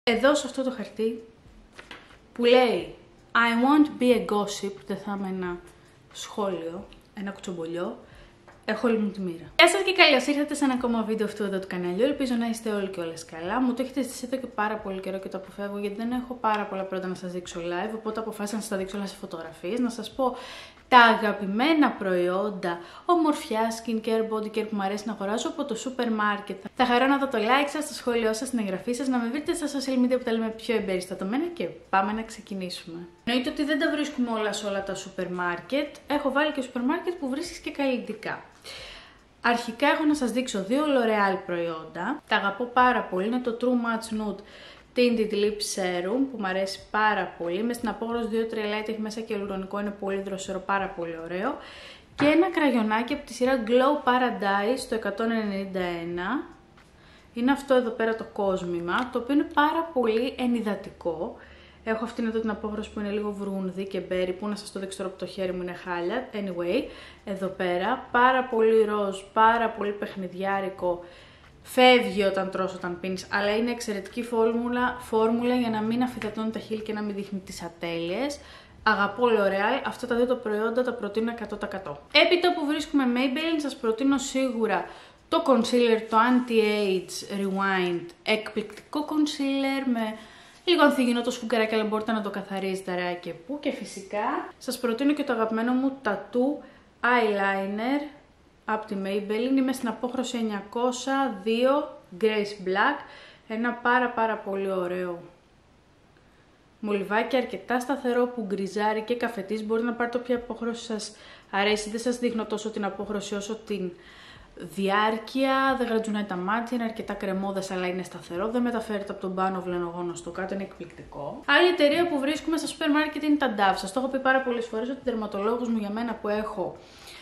Εδώ σε αυτό το χαρτί που λέει I won't be a gossip, δεν θα είμαι ένα σχόλιο, ένα κουτσομπολιό, έχω όλη μου τη μοίρα. Γεια σας και καλώς ήρθατε σε ένα ακόμα βίντεο αυτού εδώ του καναλιού. Ελπίζω να είστε όλοι και όλες καλά. Μου το έχετε ζητήσει εδώ και πάρα πολύ καιρό και το αποφεύγω γιατί δεν έχω πάρα πολλά πρώτα να σας δείξω live. Οπότε αποφάσισα να σας τα δείξω όλα σε φωτογραφίες. Να σας πω τα αγαπημένα προϊόντα ομορφιά, skincare, body care που μου αρέσει να αγοράζω από το σούπερ μάρκετ. Θα χαρώ να δω το like σας, το σχόλιο σας, την εγγραφή σας, να με βρείτε στα social media που τα λέμε πιο εμπεριστατωμένα και πάμε να ξεκινήσουμε. Εννοείται ότι δεν τα βρίσκουμε όλα σε όλα τα σούπερ μάρκετ. Έχω βάλει και σούπερ μάρκετ που βρίσκεις και καλλιτικά. Αρχικά έχω να σας δείξω δύο L'Oreal προϊόντα. Τα αγαπώ πάρα πολύ. Είναι το True Match Nude Tinted Lip Serum που μου αρέσει πάρα πολύ. Μες στην απόγρωση 2-3 light, έχει μέσα και λουρονικό, είναι πολύ δροσερό, πάρα πολύ ωραίο. Και ένα κραγιονάκι από τη σειρά Glow Paradise το 191. Είναι αυτό εδώ πέρα το κόσμημα, το οποίο είναι πάρα πολύ ενυδατικό. Έχω αυτήν εδώ την απόχρωση που είναι λίγο βρούνδι και μπέρι, που να σας το δείξω τώρα από το χέρι μου είναι χάλια. Anyway, εδώ πέρα, πάρα πολύ ροζ, πάρα πολύ παιχνιδιάρικο. Φεύγει όταν τρως, όταν πίνεις, αλλά είναι εξαιρετική φόρμουλα για να μην αφυδατώνει τα χείλη και να μην δείχνει τις ατέλειες. Αγαπώ L'Oreal, αυτά τα δύο τα προϊόντα τα προτείνω 100%. Έπειτα που βρίσκουμε Maybelline, σας προτείνω σίγουρα το concealer, το Anti-Age Rewind, εκπληκτικό concealer με λίγο ανθυγινό το σφουγγαράκι, αλλά μπορείτε να το καθαρίζετε αρέα και πού. Και φυσικά σας προτείνω και το αγαπημένο μου Tattoo Eyeliner από τη Maybelline. Είμαι στην απόχρωση 902 Grace Black. Ένα πάρα πολύ ωραίο μολυβάκι, αρκετά σταθερό που γκριζάρει και καφετής. Μπορείτε να πάρετε όποια απόχρωση σας αρέσει. Δεν σας δείχνω τόσο την απόχρωση όσο την διάρκεια. Δεν γρατζουνάει τα μάτια, είναι αρκετά κρεμόδες αλλά είναι σταθερό. Δεν μεταφέρεται από τον πάνω βλενογόνο στο κάτω, είναι εκπληκτικό. Άλλη εταιρεία που βρίσκουμε στα σούπερ μάρκετ είναι τα Dove. Σας το έχω πει πάρα πολλές φορές ότι ο τερματολόγος μου για μένα που έχω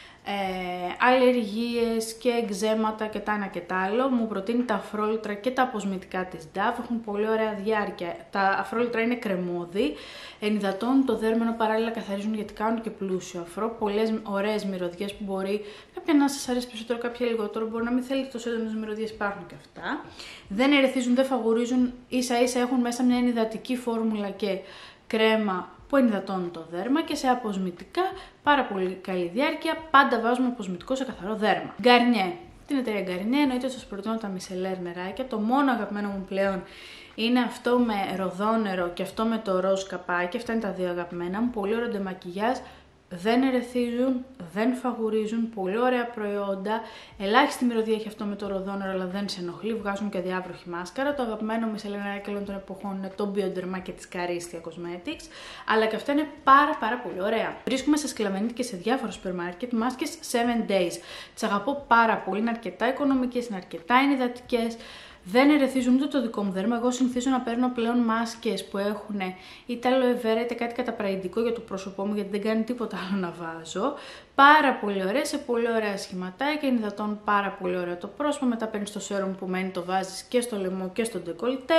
αλλεργίες και εκζέματα και τα ένα και τα άλλο μου προτείνει τα αφρόλουτρα και τα αποσμητικά της Dove. Έχουν πολύ ωραία διάρκεια. Τα αφρόλουτρα είναι κρεμώδη, ενυδατώνουν το δέρμα ενώ παράλληλα καθαρίζουν γιατί κάνουν και πλούσιο αφρό. Πολλές ωραίες μυρωδιές που μπορεί κάποια να σας αρέσει περισσότερο, κάποια λιγότερο. Μπορεί να μην θέλετε τόσο έντονες μυρωδιές, υπάρχουν και αυτά. Δεν ερεθίζουν, δεν φαγουρίζουν, ίσα ίσα έχουν μέσα μια ενυδατική φόρμουλα και κρέμα που ενυδατώνουν το δέρμα και σε αποσμητικά πάρα πολύ καλή διάρκεια. Πάντα βάζουμε αποσμητικό σε καθαρό δέρμα. Garnier. Την εταιρεία Garnier εννοείται σας προτείνω τα μισελέρ νεράκια. Το μόνο αγαπημένο μου πλέον είναι αυτό με ροδόνερο και αυτό με το ροζ καπάκι. Αυτά είναι τα δύο αγαπημένα μου. Πολύ ωραίο ντεμακιγιάζ. Δεν ερεθίζουν, δεν φαγουρίζουν, πολύ ωραία προϊόντα. Ελάχιστη μυρωδία έχει αυτό με το ροδόνερο, αλλά δεν σε ενοχλεί. Βγάζουν και διάβροχη μάσκαρα. Το αγαπημένο μισελενεράκι όλων των εποχών είναι το Bioderma και τη Caristia Cosmetics. Αλλά και αυτά είναι πάρα πολύ ωραία. Βρίσκουμε σε Σκλαβενίτη και σε διάφορα σούπερ μάρκετ μάσκες 7 Days. Τις αγαπώ πάρα πολύ, είναι αρκετά οικονομικές, είναι αρκετά ενυδατικές. Δεν ερεθίζουν ούτε το δικό μου δέρμα. Εγώ συνηθίζω να παίρνω πλέον μάσκες που έχουν είτε aloe vera είτε κάτι καταπραγητικό για το πρόσωπό μου, γιατί δεν κάνει τίποτα άλλο να βάζω. Πάρα πολύ ωραία, σε πολύ ωραία σχηματάκια, ενυδατώνουν πάρα πολύ ωραία το πρόσωπο. Μετά παίρνεις το σέρουμ που μένει, το βάζεις και στο λαιμό και στο ντεκολτέ.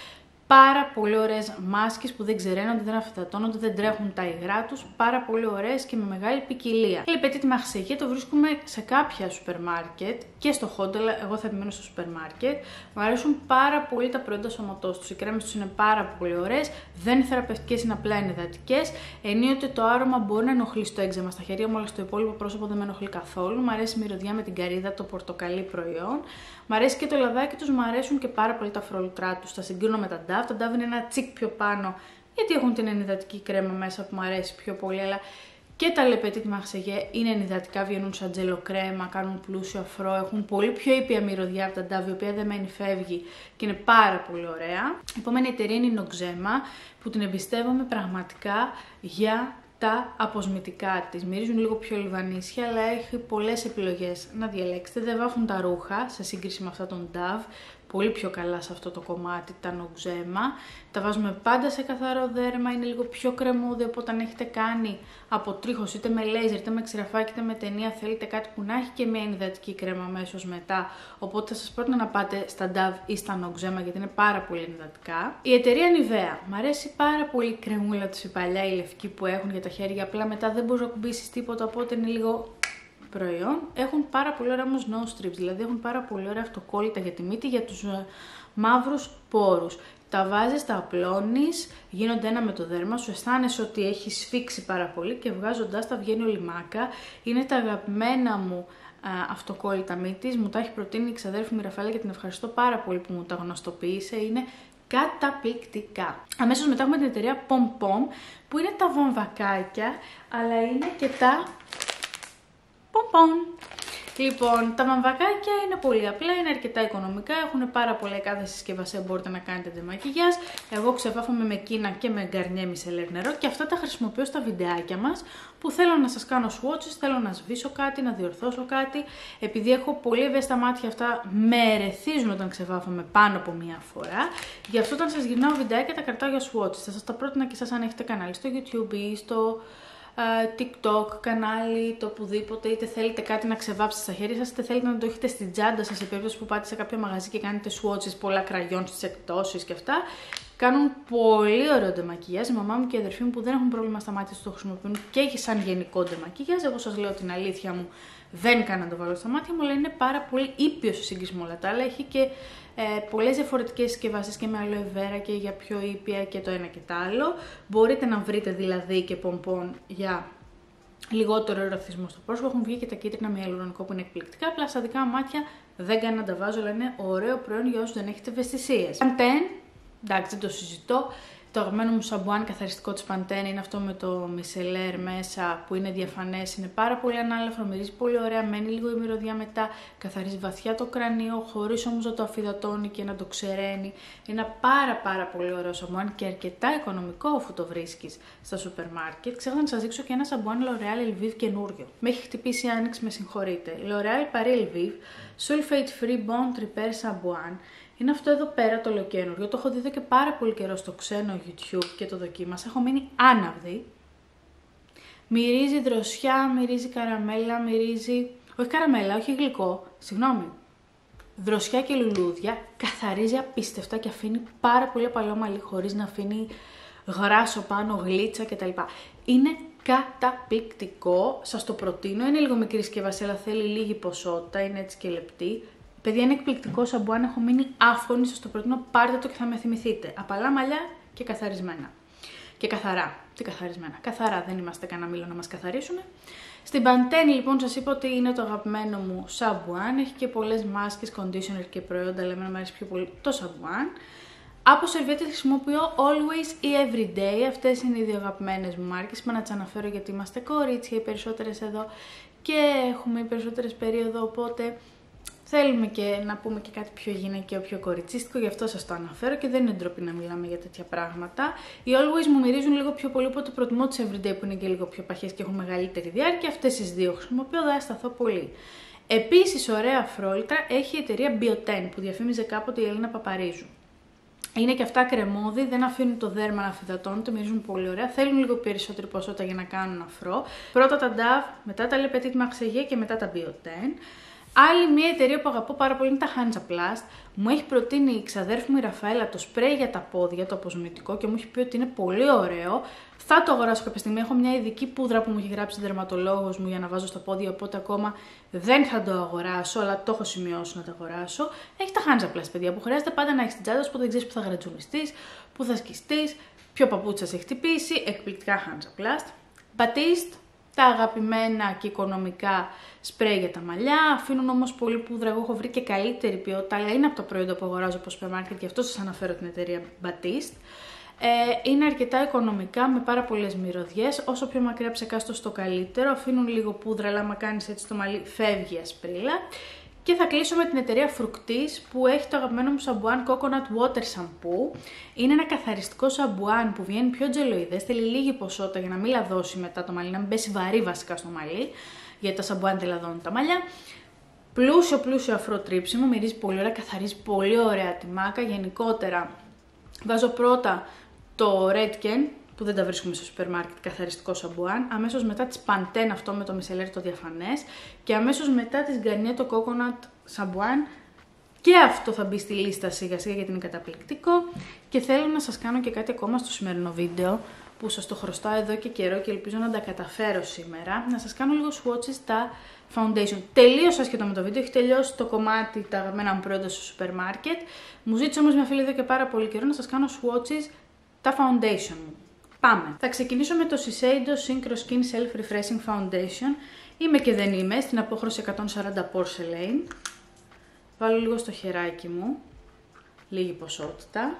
Πάρα πολύ ωραίες μάσκες που δεν ξεραίνονται, δεν αφυδατώνονται, δεν τρέχουν τα υγρά τους. Πάρα πολύ ωραίες και με μεγάλη ποικιλία. Le Petit Marseillais το βρίσκουμε σε κάποια σούπερ μάρκετ και στο Hot, αλλά εγώ θα επιμένω στο σούπερ μάρκετ. Μου αρέσουν πάρα πολύ τα προϊόντα σώματός τους. Οι κρέμες τους είναι πάρα πολύ ωραίες, δεν είναι θεραπευτικές, είναι απλά ενυδατικές. Ενίοτε το άρωμα μπορεί να ενοχλεί στο έξιμα στα χέρια μου, αλλά στο υπόλοιπο πρόσωπο δεν με ενοχλεί καθόλου. Μου αρέσει η μυρωδιά με την καρύδα, το πορτοκαλί προϊόν. Μ' αρέσει και το λαδάκι τους, μου αρέσουν και πάρα πολύ τα αφρόλουτρά τους. Τα συγκρίνω με τα Dove. Τα Dove είναι ένα τσικ πιο πάνω, γιατί έχουν την ενυδατική κρέμα μέσα που μου αρέσει πιο πολύ, αλλά και τα Le Petit Marseillais είναι ενυδατικά, βγαίνουν σαν τζελοκρέμα, κάνουν πλούσιο αφρό, έχουν πολύ πιο ήπια μυρωδιά από τα Dove, η οποία δεν μένει, φεύγει και είναι πάρα πολύ ωραία. Η επόμενη εταιρεία είναι η Noxzema, που την εμπιστεύομαι πραγματικά για τα αποσμητικά της. Μυρίζουν λίγο πιο λιβανίσια, αλλά έχει πολλές επιλογές να διαλέξετε. Δεν βάφουν τα ρούχα σε σύγκριση με αυτά των Dove. Πολύ πιο καλά σε αυτό το κομμάτι τα Noxzema. Τα βάζουμε πάντα σε καθαρό δέρμα, είναι λίγο πιο κρεμούδι, οπότε αν έχετε κάνει αποτρίχωση είτε με λέιζερ, είτε με ξηραφάκι, είτε με ταινία, θέλετε κάτι που να έχει και μια ενυδατική κρέμα αμέσως μετά. Οπότε θα σας πρότεινα να πάτε στα Dove ή στα Noxzema γιατί είναι πάρα πολύ ενυδατικά. Η εταιρεία Nivea. Μ' αρέσει πάρα πολύ η κρεμούλα τους, η παλιά, η λευκή που έχουν για τα χέρια. Απλά μετά δεν μπορείς να κουμπίσεις τίποτα, οπότε είναι λίγο προϊόν. Έχουν πάρα πολύ ωραία όμως nose strips, δηλαδή έχουν πάρα πολύ ωραία αυτοκόλλητα για τη μύτη, για τους μαύρους πόρους. Τα βάζεις, τα απλώνεις, γίνονται ένα με το δέρμα σου, αισθάνεσαι ότι έχει σφίξει πάρα πολύ και βγάζοντάς τα βγαίνει όλη μάκα. Είναι τα αγαπημένα μου αυτοκόλλητα μύτης, μου τα έχει προτείνει η ξαδέρφη μου η Ραφαέλα και την ευχαριστώ πάρα πολύ που μου τα γνωστοποίησε, είναι καταπληκτικά. Αμέσως μετά έχουμε την εταιρεία Pom Pom, που είναι τα βαμβακάκια, αλλά είναι και τα πομπον. Λοιπόν, τα βαμβακάκια είναι πολύ απλά, είναι αρκετά οικονομικά, έχουν πάρα πολλά κάθε συσκευασία, μπορείτε να κάνετε ντεμακιγιάζ. Εγώ ξεβάφομαι με κίνα και με γκαρνιέ μισελέρ νερό και αυτά τα χρησιμοποιώ στα βιντεάκια μας, που θέλω να σας κάνω swatches, θέλω να σβήσω κάτι, να διορθώσω κάτι. Επειδή έχω πολύ ευαίσθητα μάτια, αυτά με ερεθίζουν όταν ξεβάφομαι πάνω από μία φορά. Γι' αυτό όταν σας γυρνάω βιντεάκια τα κρατάω για swatches. Θα σας τα πρότεινα και εσάς αν έχετε κανάλι στο YouTube ή στο TikTok, κανάλι, το οπουδήποτε, είτε θέλετε κάτι να ξεβάψετε στα χέρια σας, είτε θέλετε να το έχετε στην τσάντα σας σε περίπτωση που πάτε σε κάποιο μαγαζί και κάνετε swatches, πολλά κραγιόν στις εκπτώσεις και αυτά. Κάνουν πολύ ωραίο ντεμακιγιάζ. Η μαμά μου και η αδερφή μου που δεν έχουν πρόβλημα στα μάτια τους το χρησιμοποιούν και έχει σαν γενικό ντεμακιγιάζ. Εγώ σας λέω την αλήθεια μου, δεν κάνω να το βάλω στα μάτια μου, αλλά είναι πάρα πολύ ήπιο σε σύγκριση με όλα τα άλλα. Έχει και πολλές διαφορετικές συσκευάσεις και με aloe vera και για πιο ήπια και το ένα και το άλλο. Μπορείτε να βρείτε δηλαδή και πομπον για λιγότερο ερωθισμό στο πρόσωπο. Έχουν βγει και τα κίτρινα με ιαλουρονικό που είναι εκπληκτικά. Απλά στα δικά μάτια δεν κάνω να τα βάζω, αλλά είναι ωραίο προϊόν για όσους δεν έχετε ευαισθησίες. Pantene, εντάξει, δεν το συζητώ. Το αγαπημένο μου σαμπουάν καθαριστικό της Pantene είναι αυτό με το μισελέρ μέσα που είναι διαφανές, είναι πάρα πολύ ανάλαφρο, μυρίζει πολύ ωραία, μένει λίγο η μυρωδιά μετά, καθαρίζει βαθιά το κρανίο χωρίς όμως να το αφυδατώνει και να το ξεραίνει. Είναι ένα πάρα πολύ ωραίο σαμπουάν και αρκετά οικονομικό αφού το βρίσκεις στα σούπερ μάρκετ. Ξέχασα να σας δείξω και ένα σαμπουάν L'Oréal Elvive καινούριο. Με έχει χτυπήσει η άνοιξη, με συγχωρείτε. L'Oréal Paris Elvive Sulfate Free Bond Repair Σαμπουάν. Είναι αυτό εδώ πέρα το ολοκαίνουργιο, το έχω δει εδώ και πάρα πολύ καιρό στο ξένο YouTube και το δοκίμασα, έχω μείνει άναυδη. Μυρίζει δροσιά, μυρίζει καραμέλα, μυρίζει... όχι καραμέλα, όχι γλυκό, συγγνώμη. Δροσιά και λουλούδια, καθαρίζει απίστευτα και αφήνει πάρα πολύ απαλό μαλλί χωρίς να αφήνει γράσο πάνω, γλίτσα κτλ. Είναι καταπληκτικό, σας το προτείνω, είναι λίγο μικρή συσκευασία αλλά θέλει λίγη ποσότητα, είναι έτσι και λεπτή. Παιδιά, είναι εκπληκτικό σαμπουάν, έχω μείνει άφωνη, σας το προτείνω, πάρτε το και θα με θυμηθείτε. Απαλά μαλλιά και καθαρισμένα. Και καθαρά. Τι καθαρισμένα? Καθαρά, δεν είμαστε κανένα μήλο να μας καθαρίσουν. Στην Pantene λοιπόν σας είπα ότι είναι το αγαπημένο μου σαμπουάν, έχει και πολλές μάσκες, conditioner και προϊόντα, αλλά εμένα μου αρέσει πιο πολύ το σαμπουάν. Από σερβιέτες χρησιμοποιώ Always ή Everyday, αυτές είναι οι δύο αγαπημένες μου μάρκες, είπα να τις αναφέρω γιατί είμαστε κορίτσια οι περισσότερες εδώ και έχουμε οι περισσότερες περίοδο, οπότε... θέλουμε και να πούμε και κάτι πιο γυναικείο, πιο κοριτσίστικο, γι' αυτό σας το αναφέρω και δεν είναι ντροπή να μιλάμε για τέτοια πράγματα. Οι Always μου μυρίζουν λίγο πιο πολύ, οπότε προτιμώ τις Everyday που είναι και λίγο πιο παχές και έχουν μεγαλύτερη διάρκεια. Αυτές τις δύο χρησιμοποιώ, δεν σταθώ πολύ. Επίσης, ωραία αφρόλυτρα έχει η εταιρεία Bioten που διαφήμιζε κάποτε η Έλληνα Παπαρίζου. Είναι και αυτά κρεμόδι, δεν αφήνουν το δέρμα να αφυδατώνεται, μυρίζουν πολύ ωραία. Θέλουν λίγο περισσότερη ποσότητα για να κάνουν αφρό. Πρώτα τα Dove, μετά τα Le Petit Marseillais και μετά τα Bioten. Άλλη μια εταιρεία που αγαπώ πάρα πολύ είναι τα Hansaplast. Μου έχει προτείνει η ξαδέρφη μου η Ραφαέλα το σπρέι για τα πόδια, το αποσμητικό, και μου έχει πει ότι είναι πολύ ωραίο. Θα το αγοράσω κάποια στιγμή. Έχω μια ειδική πούδρα που μου έχει γράψει δερματολόγος μου για να βάζω στα πόδια, οπότε ακόμα δεν θα το αγοράσω, αλλά το έχω σημειώσει να το αγοράσω. Έχει τα Hansaplast, παιδιά, που χρειάζεται πάντα να έχει την τσάντα σου, που δεν ξέρει που θα γρατζουνιστείς, που θα σκιστείς, ποιο παπούτσι σε έχει χτυπήσει. Εκπληκτικά Hansaplast. Batiste. Τα αγαπημένα και οικονομικά σπρέι για τα μαλλιά, αφήνουν όμως πολύ πούδρα. Εγώ έχω βρει και καλύτερη ποιότητα, αλλά είναι από τα προϊόντα που αγοράζω από σούπερ μάρκετ, γι' αυτό σας αναφέρω την εταιρεία Batiste. Είναι αρκετά οικονομικά, με πάρα πολλές μυρωδιές. Όσο πιο μακριά ψεκάστο στο καλύτερο, αφήνουν λίγο πούδρα, αλλά άμα κάνεις έτσι το μαλλί φεύγει η ασπρίλα. Και θα κλείσω με την εταιρεία Fructis που έχει το αγαπημένο μου σαμπουάν Coconut Water Shampoo. Είναι ένα καθαριστικό σαμπουάν που βγαίνει πιο τζελοειδές, θέλει λίγη ποσότητα για να μην λαδώσει μετά το μαλλί, να μην πέσει βαρύ βασικά στο μαλλί, γιατί τα σαμπουάν δεν λαδώνουν τα μαλλιά. Πλούσιο αφρό τρίψιμο, μυρίζει πολύ ωραία, καθαρίζει πολύ ωραία τη μάκα. Γενικότερα βάζω πρώτα το Redken, που δεν τα βρίσκουμε στο σούπερ μάρκετ, καθαριστικό σαμπουάν, αμέσως μετά της Pantene αυτό με το μισελέρ το διαφανές και αμέσως μετά της Garnier το Coconut σαμπουάν, και αυτό θα μπει στη λίστα σιγά σιγά γιατί είναι καταπληκτικό. Και θέλω να σας κάνω και κάτι ακόμα στο σημερινό βίντεο που σας το χρωστάω εδώ και καιρό και ελπίζω να τα καταφέρω σήμερα, να σας κάνω λίγο swatches τα foundation. Τελείωσα ασχετό με το βίντεο, έχει τελειώσει το κομμάτι τα αγαπημένα μου προϊόντα στο σούπερ μάρκετ. Μου ζήτησε όμως μια φίλη εδώ και πάρα πολύ καιρό να σας κάνω swatches τα foundation μου. Πάμε. Θα ξεκινήσω με το Shiseido Synchro Skin Self Refreshing Foundation. Είμαι και δεν είμαι, στην απόχρωση 140 Porcelain. Βάλω λίγο στο χεράκι μου, λίγη ποσότητα.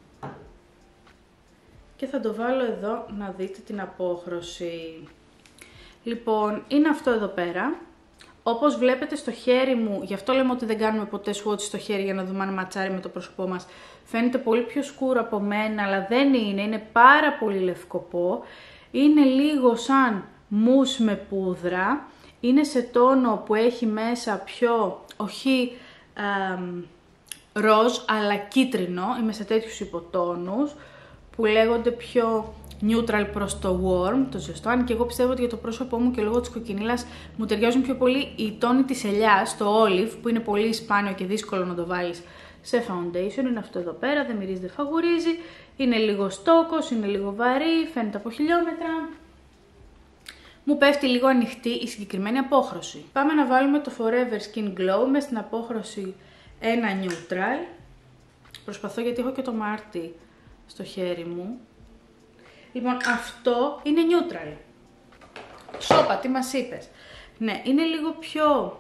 Και θα το βάλω εδώ να δείτε την απόχρωση. Λοιπόν, είναι αυτό εδώ πέρα. Όπως βλέπετε στο χέρι μου, γι' αυτό λέμε ότι δεν κάνουμε ποτέ swatch στο χέρι για να δούμε αν ματσάρει με το πρόσωπό μας. Φαίνεται πολύ πιο σκούρο από μένα, αλλά δεν είναι, είναι πάρα πολύ λευκοπό. Είναι λίγο σαν μους με πούδρα. Είναι σε τόνο που έχει μέσα πιο, όχι ροζ, αλλά κίτρινο. Είμαι σε τέτοιους υποτόνους που λέγονται πιο neutral προς το warm, το ζεστό. Αν και εγώ πιστεύω ότι για το πρόσωπό μου και λόγω της κοκκινίλας μου ταιριάζουν πιο πολύ οι τόνοι της ελιάς, το olive, που είναι πολύ σπάνιο και δύσκολο να το βάλεις σε foundation. Είναι αυτό εδώ πέρα, δεν μυρίζει, δεν φαγουρίζει. Είναι λίγο στόκος, είναι λίγο βαρύ, φαίνεται από χιλιόμετρα. Μου πέφτει λίγο ανοιχτή η συγκεκριμένη απόχρωση. Πάμε να βάλουμε το Forever Skin Glow με στην απόχρωση ένα neutral. Προσπαθώ γιατί έχω και το Μάρτι στο χέρι μου. Λοιπόν, αυτό είναι neutral. Σόπα, τι μας είπες? Ναι, είναι λίγο πιο...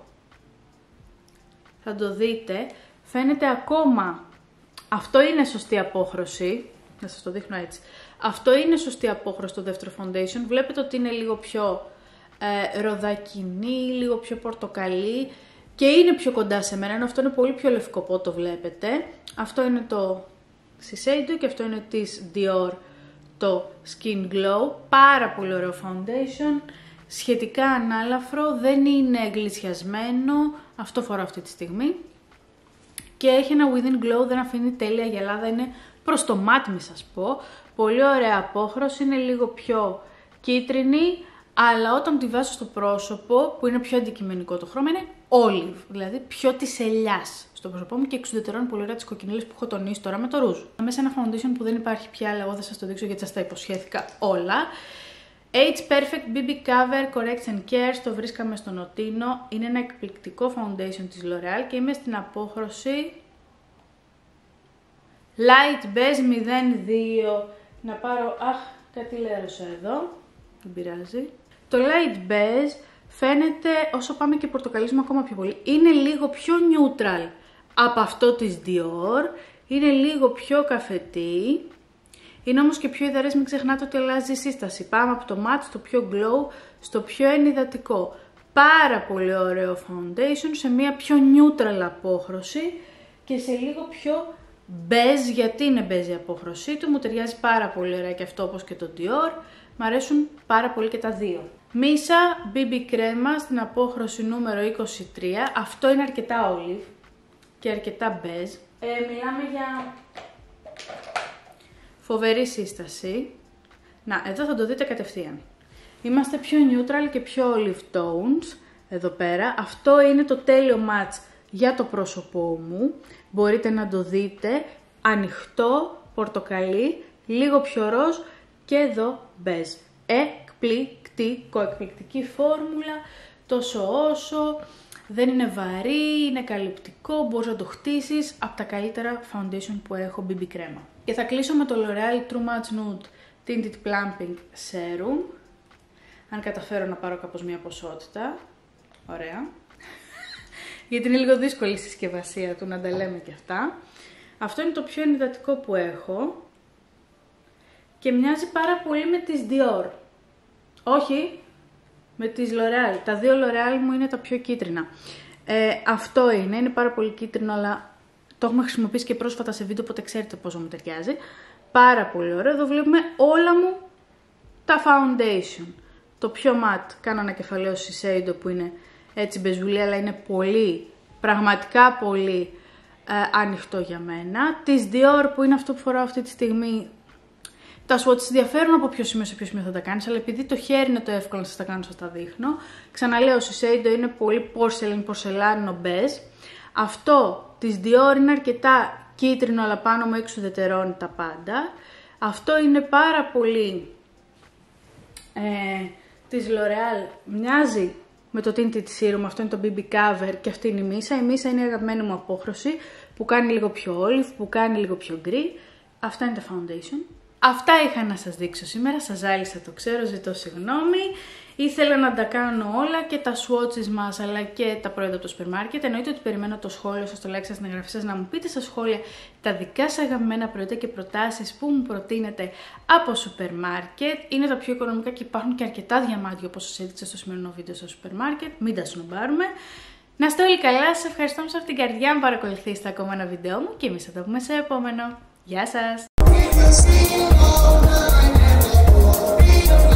Θα το δείτε. Φαίνεται ακόμα... Αυτό είναι σωστή απόχρωση. Να σας το δείχνω έτσι. Αυτό είναι σωστή απόχρωση στο δεύτερο foundation. Βλέπετε ότι είναι λίγο πιο ροδακινή, λίγο πιο πορτοκαλί και είναι πιο κοντά σε μένα, ενώ αυτό είναι πολύ πιο λευκοπό, το βλέπετε. Αυτό είναι το Shiseido και αυτό είναι της Dior, το Skin Glow. Πάρα πολύ ωραίο foundation, σχετικά ανάλαφρο, δεν είναι γλισιασμένο, αυτό φοράω αυτή τη στιγμή. Και έχει ένα within glow, δεν αφήνει τέλεια γυαλάδα, είναι προς το μάτι μη σας πω. Πολύ ωραία απόχρωση, είναι λίγο πιο κίτρινη, αλλά όταν τη βάζω στο πρόσωπο, που είναι πιο αντικειμενικό το χρώμα, είναι olive, δηλαδή πιο της ελιάς στο πρόσωπό μου και εξουδετερώνει πολύ ωραία τις κοκκινίλες που έχω τονίσει τώρα με το ρούζ. Μέσα ένα foundation που δεν υπάρχει πια, αλλά εγώ θα σας το δείξω γιατί σας τα υποσχέθηκα όλα. Age Perfect BB Cover Corrects and Cares, το βρίσκαμε στο Νοτίνο, είναι ένα εκπληκτικό foundation της L'Oreal και είμαι στην απόχρωση Light Beige 02. Να πάρω, κάτι λέρωσα εδώ, δεν πειράζει. Το Light Beige φαίνεται, όσο πάμε και πορτοκαλίζουμε ακόμα πιο πολύ, είναι λίγο πιο neutral από αυτό της Dior, είναι λίγο πιο καφετή. Είναι όμως και πιο υδαρές, μην ξεχνάτε ότι αλλάζει η σύσταση. Πάμε από το matte στο πιο glow, στο πιο ενυδατικό. Πάρα πολύ ωραίο foundation, σε μια πιο neutral απόχρωση και σε λίγο πιο beige, γιατί είναι beige η απόχρωσή του. Μου ταιριάζει πάρα πολύ ωραία και αυτό όπως και το Dior. Μ' αρέσουν πάρα πολύ και τα δύο. Misa BB κρέμα στην απόχρωση νούμερο 23. Αυτό είναι αρκετά olive και αρκετά beige. Μιλάμε για... φοβερή σύσταση. Να, εδώ θα το δείτε κατευθείαν. Είμαστε πιο neutral και πιο olive tones εδώ πέρα. Αυτό είναι το τέλειο match για το πρόσωπό μου. Μπορείτε να το δείτε. Ανοιχτό, πορτοκαλί, λίγο πιο ροζ και εδώ beige. Εκπληκτική φόρμουλα, τόσο όσο. Δεν είναι βαρύ, είναι καλυπτικό, μπορείς να το χτίσεις. Από τα καλύτερα foundation που έχω BB κρέμα. Και θα κλείσω με το L'Oreal True Match Nude Tinted Plumping Serum. Αν καταφέρω να πάρω κάπως μια ποσότητα. Ωραία. Γιατί είναι λίγο δύσκολη η συσκευασία του, να τα λέμε και αυτά. Αυτό είναι το πιο ενυδατικό που έχω. Και μοιάζει πάρα πολύ με τις Dior. Όχι, με τις L'Oreal. Τα δύο L'Oreal μου είναι τα πιο κίτρινα. Αυτό είναι πάρα πολύ κίτρινο, αλλά το έχουμε χρησιμοποιήσει και πρόσφατα σε βίντεο, οπότε ξέρετε πόσο μου ταιριάζει. Πάρα πολύ ωραίο. Εδώ βλέπουμε όλα μου τα foundation. Το πιο matte κάνω ένα κεφαλαίο Shiseido που είναι έτσι μπεζουλή, αλλά είναι πολύ, πραγματικά πολύ ανοιχτό για μένα. Της Dior που είναι αυτό που φοράω αυτή τη στιγμή. Τα swatches διαφέρουν από ποιο σημείο σε ποιο σημείο θα τα κάνεις, αλλά επειδή το χέρι είναι το εύκολο να σας τα κάνω, σας τα δείχνω. Ξαναλέω, Shiseido είναι πολύ πορσελάνινο beige. Αυτό της Dior είναι αρκετά κίτρινο, αλλά πάνω μου εξουδετερώνει τα πάντα. Αυτό είναι πάρα πολύ της L'Oreal μοιάζει με το Tinted Serum, αυτό είναι το BB Cover και αυτή είναι η Μίσα. Η Μίσα είναι η αγαπημένη μου απόχρωση που κάνει λίγο πιο olive, που κάνει λίγο πιο γκρι. Αυτά είναι τα foundation. Αυτά είχα να σας δείξω σήμερα, σας ζάλισα, το ξέρω, ζητώ συγγνώμη. Ήθελα να τα κάνω όλα και τα swatches μας αλλά και τα προϊόντα από το σούπερ μάρκετ. Εννοείται ότι περιμένω το σχόλιο σας, το like σας, στην εγγραφή σας, να μου πείτε στα σχόλια τα δικά σας αγαπημένα προϊόντα και προτάσεις που μου προτείνετε από σούπερ μάρκετ. Είναι τα πιο οικονομικά και υπάρχουν και αρκετά διαμάντια όπως σας έδειξα στο σημερινό βίντεο στο σούπερ μάρκετ. Μην τα σνομπάρουμε. Να είστε όλοι καλά, σας ευχαριστώ από την καρδιά μου παρακολουθήσετε ακόμα ένα βίντεο μου και εμείς θα τα πούμε σε επόμενο. Γεια σας!